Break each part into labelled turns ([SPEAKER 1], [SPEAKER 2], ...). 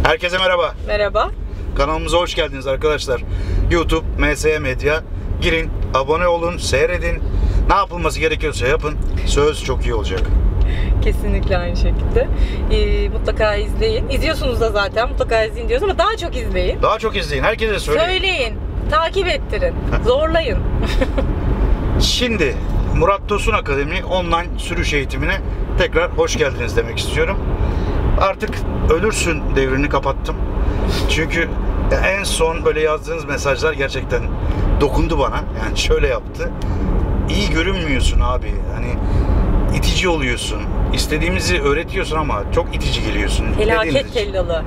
[SPEAKER 1] Herkese merhaba.
[SPEAKER 2] Merhaba.
[SPEAKER 1] Kanalımıza hoş geldiniz arkadaşlar. YouTube, MSE Medya. Girin, abone olun, seyredin. Ne yapılması gerekiyorsa yapın. Söz çok iyi olacak.
[SPEAKER 2] Kesinlikle aynı şekilde. Mutlaka izleyin. İzliyorsunuz da zaten. Mutlaka izleyin diyoruz ama daha çok izleyin.
[SPEAKER 1] Daha çok izleyin. Herkese söyleyin.
[SPEAKER 2] Söyleyin. Takip ettirin. Zorlayın.
[SPEAKER 1] Şimdi Murat Tosun Akademi online sürüş eğitimine tekrar hoş geldiniz demek istiyorum. Artık ölürsün devrini kapattım. Çünkü en son böyle yazdığınız mesajlar gerçekten dokundu bana. Yani şöyle yaptı. İyi görünmüyorsun abi. Hani itici oluyorsun. İstediğimizi öğretiyorsun ama çok itici geliyorsun.
[SPEAKER 2] Felaket tellalı.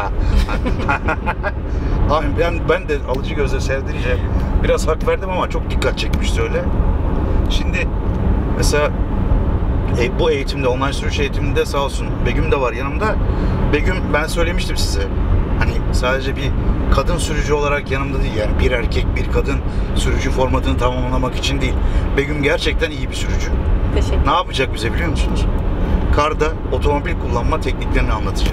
[SPEAKER 1] ben de alıcı gözle sevdirince biraz hak verdim ama çok dikkat çekmişti öyle. Şimdi mesela bu eğitimde, online sürüş eğitiminde sağ olsun Begüm de var yanımda. Begüm, ben söylemiştim size. Hani sadece bir kadın sürücü olarak yanımda değil, yani bir erkek bir kadın sürücü formatını tamamlamak için değil. Begüm gerçekten iyi bir sürücü.
[SPEAKER 2] Teşekkür.
[SPEAKER 1] Ne yapacak bize biliyor musunuz? Karda otomobil kullanma tekniklerini anlatacak.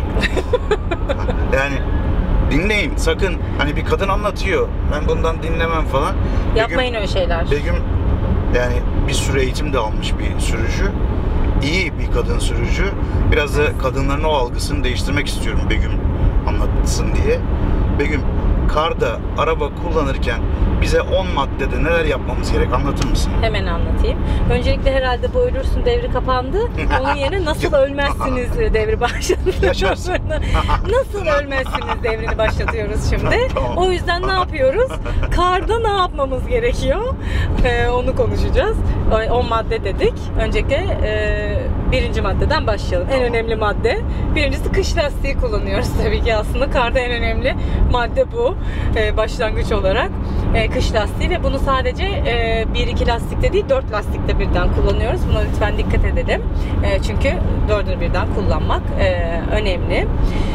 [SPEAKER 1] Yani dinleyin sakın, hani bir kadın anlatıyor, ben bundan dinlemem falan.
[SPEAKER 2] Yapmayın öyle şeyler.
[SPEAKER 1] Begüm yani bir sürü eğitim de almış bir sürücü. İyi bir kadın sürücü. Biraz da kadınların o algısını değiştirmek istiyorum Begüm anlatsın diye. Begüm, karda araba kullanırken bize 10 maddede neler yapmamız gerek anlatır mısın?
[SPEAKER 2] Hemen anlatayım. Öncelikle herhalde bu ölürsün devri kapandı. Onun yerine nasıl ölmezsiniz devri başlatıyoruz. Nasıl ölmezsiniz devrini başlatıyoruz şimdi.
[SPEAKER 1] Tamam.
[SPEAKER 2] O yüzden ne yapıyoruz? Karda ne yapmamız gerekiyor? Onu konuşacağız. 10 madde dedik. Öncelikle birinci maddeden başlayalım. En önemli madde. Birincisi kış lastiği kullanıyoruz tabii ki aslında. Karda en önemli madde bu. Başlangıç olarak. Kış lastiği ve bunu sadece 1-2 lastikte değil 4 lastikte birden kullanıyoruz. Buna lütfen dikkat edelim. Çünkü 4'ünü birden kullanmak önemli.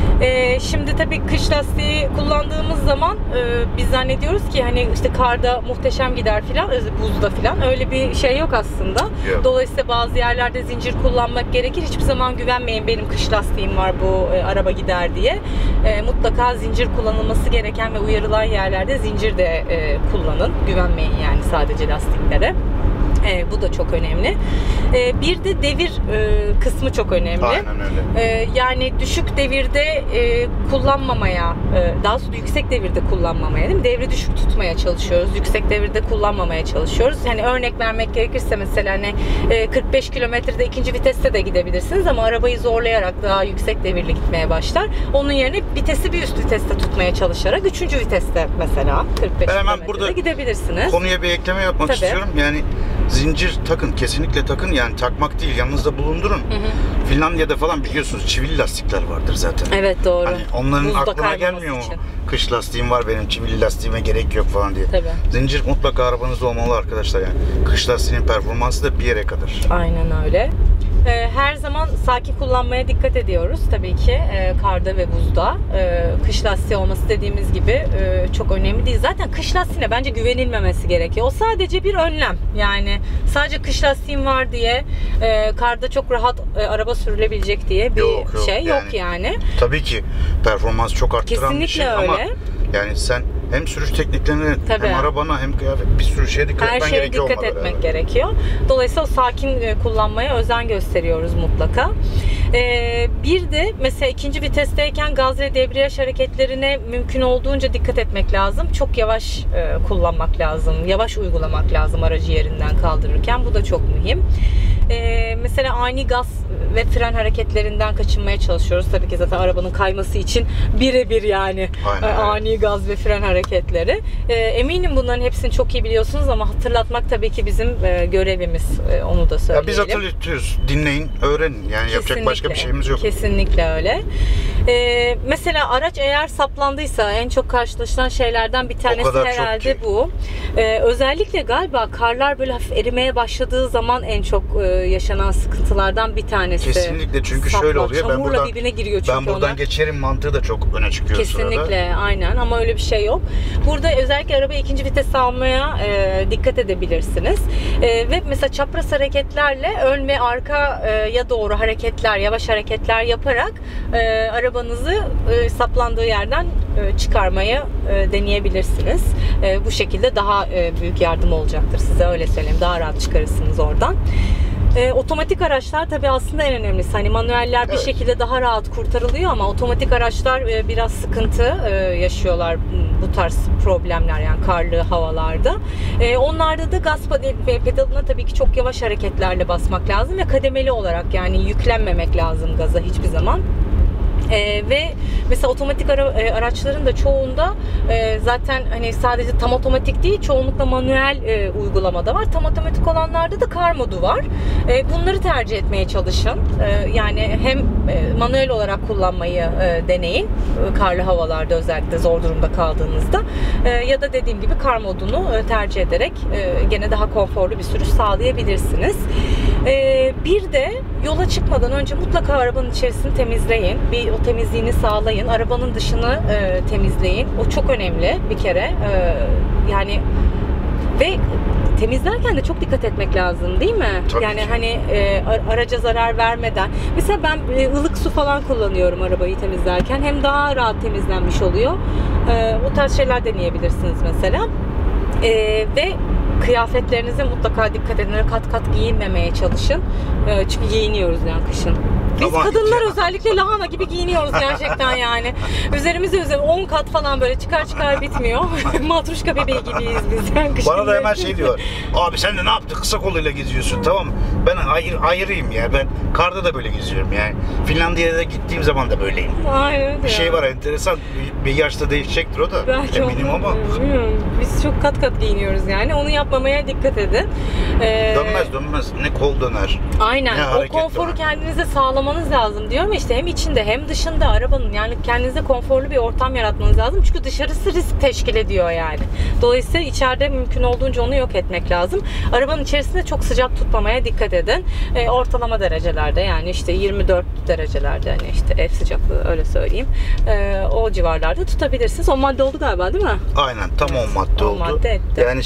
[SPEAKER 2] Şimdi tabii kış lastiği kullandığımız zaman biz zannediyoruz ki hani işte karda muhteşem gider filan, buzda filan, öyle bir şey yok aslında.
[SPEAKER 1] Yok.
[SPEAKER 2] Dolayısıyla bazı yerlerde zincir kullanmak gerekir. Hiçbir zaman güvenmeyin benim kış lastiğim var bu araba gider diye. Mutlaka zincir kullanılması gereken ve uyarılan yerlerde zincir de kullanın. Güvenmeyin yani sadece lastiklere. Bu da çok önemli. Bir de devir kısmı çok önemli.
[SPEAKER 1] Aynen öyle.
[SPEAKER 2] Yani düşük devirde kullanmamaya, daha sonra yüksek devirde kullanmamaya, değil mi? Devri düşük tutmaya çalışıyoruz. Yüksek devirde kullanmamaya çalışıyoruz. Yani örnek vermek gerekirse mesela hani 45 kilometrede ikinci viteste de gidebilirsiniz ama arabayı zorlayarak daha yüksek devirli gitmeye başlar. Onun yerine vitesi bir üst viteste tutmaya çalışarak üçüncü viteste mesela 45 kilometrede gidebilirsiniz.
[SPEAKER 1] Konuya bir ekleme yapmak istiyorum. Yani zincir takın, kesinlikle takın, yani takmak değil, yanınızda bulundurun. Finlandiya'da falan biliyorsunuz çivili lastikler vardır zaten.
[SPEAKER 2] Evet, doğru.
[SPEAKER 1] Hani onların
[SPEAKER 2] Buzda
[SPEAKER 1] aklına gelmiyor mu? Kış lastiğim var benim, çivili lastiğime gerek yok falan diye.
[SPEAKER 2] Tabii.
[SPEAKER 1] Zincir mutlaka arabanızda olmalı arkadaşlar yani. Kış lastiğinin performansı da bir yere kadar.
[SPEAKER 2] Aynen öyle. Her zaman sakin kullanmaya dikkat ediyoruz tabii ki karda ve buzda. Kış lastiği olması dediğimiz gibi çok önemli değil. Zaten kış lastiğine bence güvenilmemesi gerekiyor. O sadece bir önlem. Yani sadece kış lastiğim var diye karda çok rahat araba sürülebilecek diye bir şey yok yani.
[SPEAKER 1] Tabii ki performans çok arttıran
[SPEAKER 2] kesinlikle
[SPEAKER 1] bir şey
[SPEAKER 2] öyle.
[SPEAKER 1] Ama yani sen hem sürüş tekniklerine hem arabana hem kıyafet, bir sürü şeye dikkat etmen gerekiyor.
[SPEAKER 2] Her şeye dikkat etmek gerekiyor. Dolayısıyla sakin kullanmaya özen gösteriyoruz mutlaka. Bir de mesela ikinci vitesteyken gaz ve debriyaj hareketlerine mümkün olduğunca dikkat etmek lazım. Çok yavaş kullanmak lazım. Yavaş uygulamak lazım aracı yerinden kaldırırken. Bu da çok mühim. Mesela ani gaz ve fren hareketlerinden kaçınmaya çalışıyoruz. Tabii ki zaten arabanın kayması için birebir yani. Ani gaz ve fren hareketleri. Eminim bunların hepsini çok iyi biliyorsunuz ama hatırlatmak tabii ki bizim görevimiz. Onu da söyleyelim.
[SPEAKER 1] Ya biz hatırlatıyoruz. Dinleyin, öğrenin. Yani kesinlikle. Yapacak başka bir şeyimiz yok.
[SPEAKER 2] Kesinlikle öyle. Mesela araç eğer saplandıysa en çok karşılaşılan şeylerden bir tanesi herhalde bu. Özellikle galiba karlar böyle hafif erimeye başladığı zaman en çok yaşanan sıkıntılardan bir tanesi.
[SPEAKER 1] Kesinlikle, çünkü şöyle oluyor.
[SPEAKER 2] Çamurla birbirine giriyor çünkü
[SPEAKER 1] ben buradan geçerim mantığı da çok öne çıkıyor.
[SPEAKER 2] Kesinlikle
[SPEAKER 1] sırada.
[SPEAKER 2] Aynen, ama öyle bir şey yok. Burada özellikle arabayı ikinci vites almaya dikkat edebilirsiniz. Ve mesela çapraz hareketlerle ön ve arkaya doğru hareketler, yavaş hareketler yaparak arabanın arabanızı saplandığı yerden çıkarmayı deneyebilirsiniz. Bu şekilde daha büyük yardım olacaktır size, öyle söyleyeyim. Daha rahat çıkarırsınız oradan. Otomatik araçlar tabii aslında en önemlisi. Hani manueller bir şekilde daha rahat kurtarılıyor ama otomatik araçlar biraz sıkıntı yaşıyorlar bu tarz problemler, yani karlı havalarda. Onlarda da gaz pedalına tabii ki çok yavaş hareketlerle basmak lazım ve kademeli olarak, yani yüklenmemek lazım gaza hiçbir zaman. Ve mesela otomatik araçların da çoğunda zaten hani sadece tam otomatik değil, çoğunlukla manuel uygulamada var. Tam otomatik olanlarda da kar modu var. Bunları tercih etmeye çalışın. Yani hem manuel olarak kullanmayı deneyin karlı havalarda, özellikle zor durumda kaldığınızda, ya da dediğim gibi kar modunu tercih ederek gene daha konforlu bir sürüş sağlayabilirsiniz. Bir de yola çıkmadan önce mutlaka arabanın içerisini temizleyin. O temizliğini sağlayın. Arabanın dışını temizleyin. O çok önemli bir kere. Yani ve temizlerken de çok dikkat etmek lazım, değil mi?
[SPEAKER 1] Tabii
[SPEAKER 2] yani
[SPEAKER 1] ki.
[SPEAKER 2] Hani araca zarar vermeden. Mesela ben ılık su falan kullanıyorum arabayı temizlerken. Hem daha rahat temizlenmiş oluyor. O tarz şeyler deneyebilirsiniz mesela. Ve kıyafetlerinize mutlaka dikkat edin. Kat kat giyinmemeye çalışın. Çünkü giyiniyoruz yani kışın. Biz
[SPEAKER 1] Aman
[SPEAKER 2] kadınlar
[SPEAKER 1] ya.
[SPEAKER 2] özellikle lahana gibi giyiniyoruz gerçekten yani. Üzerimize 10 kat falan böyle çıkar bitmiyor. Matruşka bebeği gibiyiz biz yani kışın.
[SPEAKER 1] Bana da hemen şey diyor. Abi sen de ne yaptın? Kısa koluyla geziyorsun, tamam mı? Ben ayırayım ya. Ben karda da böyle geziyorum yani. Finlandiya'da gittiğim zaman da böyleyim.
[SPEAKER 2] Aynen.
[SPEAKER 1] Bir şey var enteresan. Bir yaşta değişecektir o da.
[SPEAKER 2] Belki
[SPEAKER 1] Eminim ama.
[SPEAKER 2] Bilmiyorum. Biz çok kat giyiniyoruz yani. Onu yapmamaya dikkat edin.
[SPEAKER 1] Dönmez. Ne kol döner.
[SPEAKER 2] Aynen.
[SPEAKER 1] Ne
[SPEAKER 2] O
[SPEAKER 1] hareket
[SPEAKER 2] konforu
[SPEAKER 1] var.
[SPEAKER 2] kendinize sağlamanız lazım diyorum ya, işte hem içinde hem dışında arabanın, yani kendinize konforlu bir ortam yaratmanız lazım. Çünkü dışarısı risk teşkil ediyor yani. Dolayısıyla içeride mümkün olduğunca onu yok etmek lazım. Arabanın içerisinde çok sıcak tutmamaya dikkat edin. Ortalama derecelerde, yani işte 24 derecelerde, hani işte ev sıcaklığı öyle söyleyeyim. O civarlarda tutabilirsiniz. O madde oldu galiba, değil mi?
[SPEAKER 1] Aynen, tam o madde
[SPEAKER 2] o
[SPEAKER 1] oldu.
[SPEAKER 2] madde etti.
[SPEAKER 1] Yani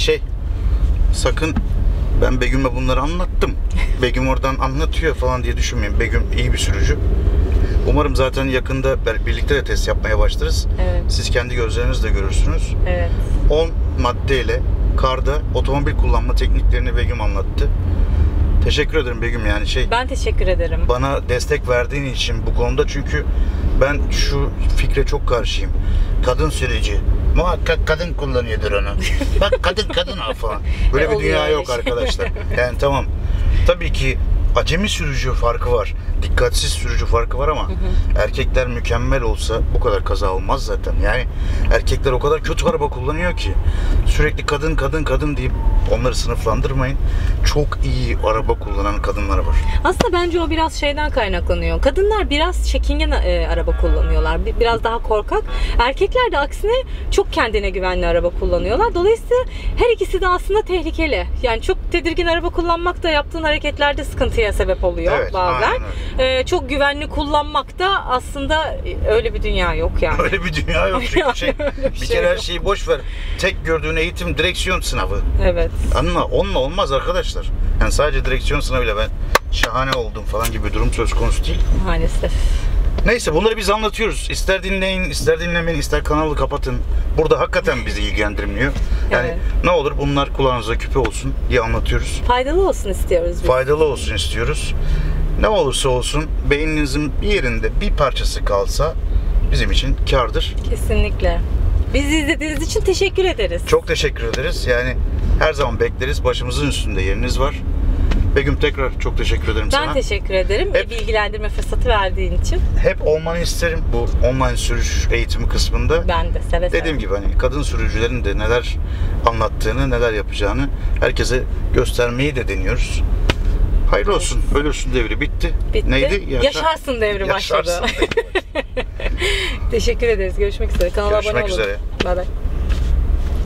[SPEAKER 1] sakın ben Begüm'e bunları anlattım. Begüm oradan anlatıyor falan diye düşünmeyin. Begüm iyi bir sürücü. Umarım zaten yakında birlikte de test yapmaya başlarız.
[SPEAKER 2] Evet.
[SPEAKER 1] Siz kendi gözlerinizle görürsünüz.
[SPEAKER 2] Evet.
[SPEAKER 1] 10 maddeyle karda otomobil kullanma tekniklerini Begüm anlattı. Teşekkür ederim Begüm, yani
[SPEAKER 2] Ben teşekkür ederim.
[SPEAKER 1] bana destek verdiğin için bu konuda, çünkü ben şu fikre çok karşıyım. Kadın sürücü. Muhakkak kadın kullanıyordur onu. Bak kadın o falan. Böyle bir
[SPEAKER 2] Oluyor
[SPEAKER 1] dünya
[SPEAKER 2] öyle
[SPEAKER 1] yok
[SPEAKER 2] şey.
[SPEAKER 1] arkadaşlar. Yani tamam. Tabii ki acemi sürücü farkı var. Dikkatsiz sürücü farkı var ama erkekler mükemmel olsa bu kadar kaza olmaz zaten. Yani erkekler o kadar kötü araba kullanıyor ki sürekli kadın deyip onları sınıflandırmayın. Çok iyi araba kullanan kadınlar var.
[SPEAKER 2] Aslında bence o biraz şeyden kaynaklanıyor. Kadınlar biraz çekingen araba kullanıyorlar. Biraz daha korkak. Erkekler de aksine çok kendine güvenli araba kullanıyorlar. Dolayısıyla her ikisi de aslında tehlikeli. Yani çok tedirgin araba kullanmak da yaptığın hareketlerde sıkıntıya sebep oluyor
[SPEAKER 1] Evet,
[SPEAKER 2] bazen.
[SPEAKER 1] aynen
[SPEAKER 2] Çok güvenli kullanmak da aslında öyle bir dünya yok yani.
[SPEAKER 1] Öyle bir dünya yok. Çünkü bir kere her şeyi boş ver. Tek gördüğün eğitim direksiyon sınavı.
[SPEAKER 2] Evet.
[SPEAKER 1] Anla, onunla olmaz arkadaşlar. Yani sadece direksiyon sınavıyla ben şahane oldum falan gibi bir durum söz konusu değil.
[SPEAKER 2] Maalesef.
[SPEAKER 1] Neyse, bunları biz anlatıyoruz. İster dinleyin, ister dinlemeyin, ister kanalı kapatın. Burada hakikaten bizi ilgilendirmiyor. Yani
[SPEAKER 2] Evet.
[SPEAKER 1] ne olur bunlar kulağınıza küpe olsun diye anlatıyoruz.
[SPEAKER 2] Faydalı olsun istiyoruz biz.
[SPEAKER 1] Faydalı olsun istiyoruz. Ne olursa olsun beyninizin bir yerinde bir parçası kalsa bizim için kârdır.
[SPEAKER 2] Kesinlikle. Bizi izlediğiniz için teşekkür ederiz.
[SPEAKER 1] Çok teşekkür ederiz. Yani her zaman bekleriz. Başımızın üstünde yeriniz var. Begüm, tekrar çok teşekkür ederim sana.
[SPEAKER 2] Ben teşekkür ederim.
[SPEAKER 1] Hep-
[SPEAKER 2] Bilgilendirme fırsatı verdiğin için.
[SPEAKER 1] Hep olmanı isterim bu online sürüş eğitimi kısmında.
[SPEAKER 2] Ben de seve seve.
[SPEAKER 1] Dediğim gibi hani kadın sürücülerin de neler anlattığını, neler yapacağını herkese göstermeyi de deniyoruz. Hayırlı olsun. Ölürsün devri bitti.
[SPEAKER 2] Bitti.
[SPEAKER 1] Neydi?
[SPEAKER 2] Yaşarsın devri başladı.
[SPEAKER 1] Yaşarsın devri.
[SPEAKER 2] Teşekkür ederiz. Görüşmek üzere. Kanala
[SPEAKER 1] Görüşmek
[SPEAKER 2] abone olun.
[SPEAKER 1] üzere.
[SPEAKER 2] Bay bay.